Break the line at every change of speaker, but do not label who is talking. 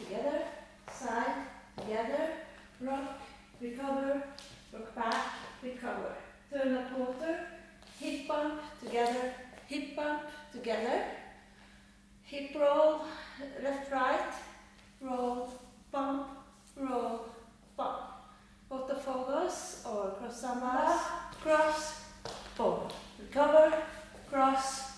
together, side, together, rock, recover, rock back, recover. Turn a quarter, hip bump, together, hip bump, together, hip roll, left, right, roll, bump, roll, bump. Autofocus or cross sambas, cross, boom. Recover, cross,